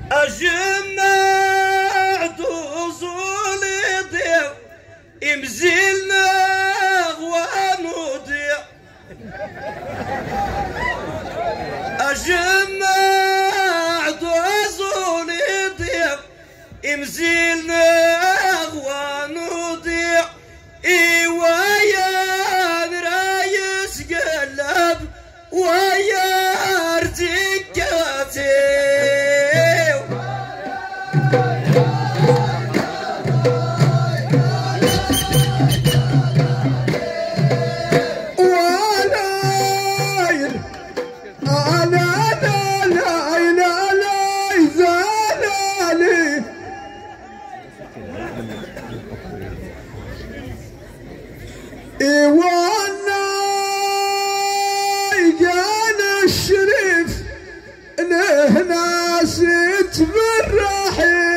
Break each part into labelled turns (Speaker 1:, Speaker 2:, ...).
Speaker 1: أجمع دوزول يضيع يمزلنا ونضيع أجمع دوزول يضيع يمزلنا ونضيع ويا رايس قلب ويا ارتكاتي
Speaker 2: وانا قال الشريف له ناس تفرحي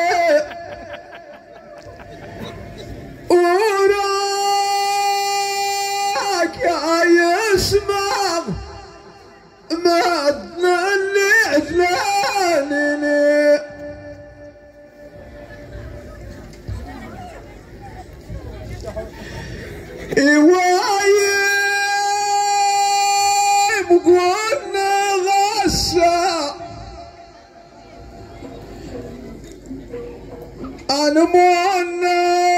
Speaker 2: وراك يسمع مدنا اللي عدلاني وايم قلنا غسا انا منا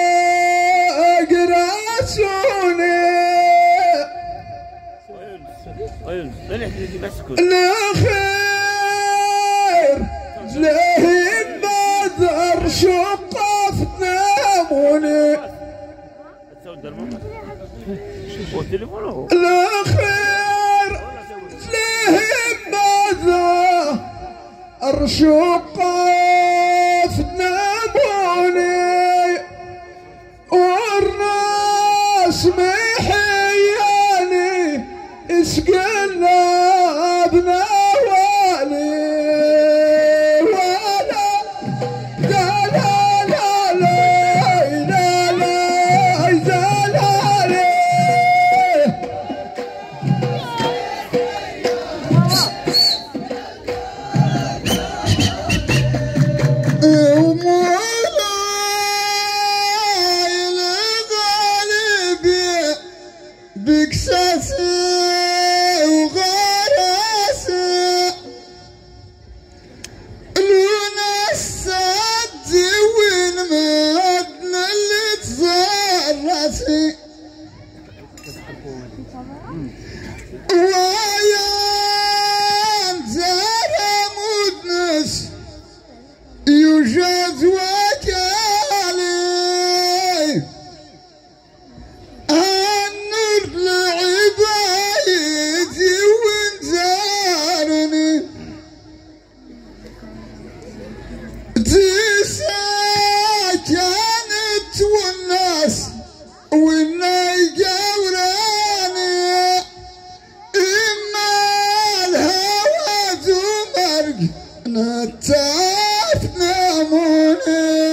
Speaker 2: قراسوني الخير لهم بذر شقف ناموني الخير لهم ماذا ارشق في ناموني والناس محياني اسقلنا بنوالي ويان زارة مدنس يوجد وكالي النور لعبايتي وانزارني تسا كانت والناس والنايقة نتاف ناموني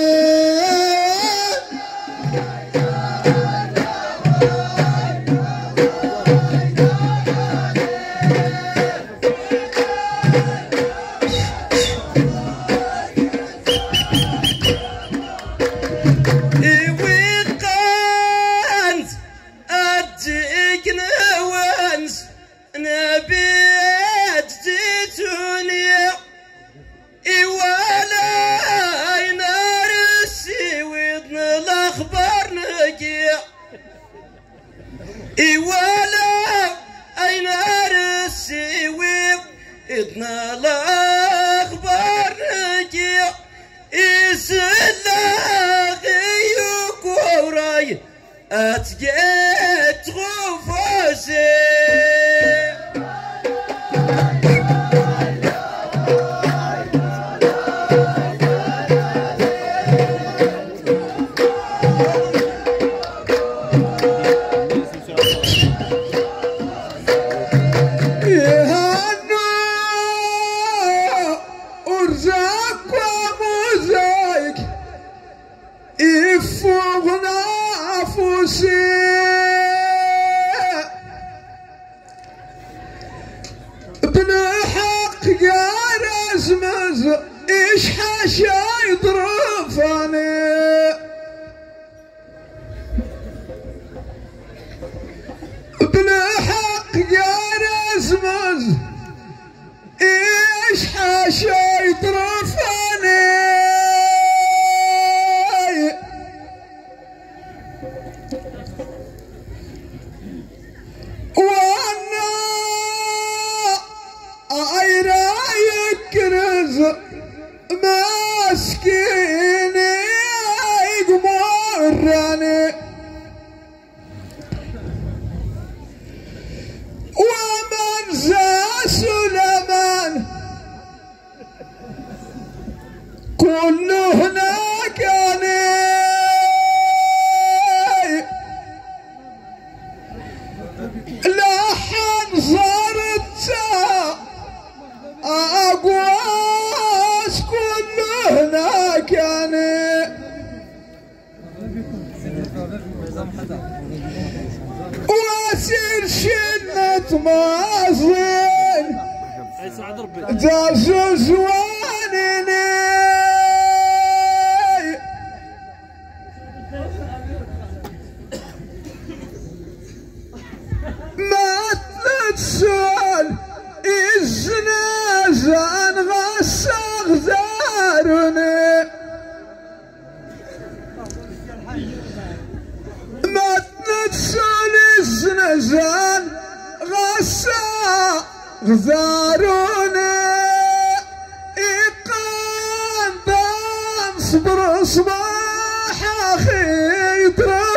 Speaker 1: وقانت أديك نوانس نبيت جيتوني ولا ينار السويد الاخبار نقيع ولا ينار السويد الاخبار نقيع اسلاغي وراي اتجيت غفوسي
Speaker 2: ابن حق جارس يكرز ايش حاشا يطرفاني بالحق يا رزمز ايش حاشا يطرفاني وانا عيرا يكرز مسكيني يقمرني ومن زا سليمان كله هناك لحن صارت أقواس كله هناك واسير شنة مازن جازو زوانني ما تنسال الزنازان غسق زارني ما تنسال الزنازان غسق زارني إقام صبر صباح أخي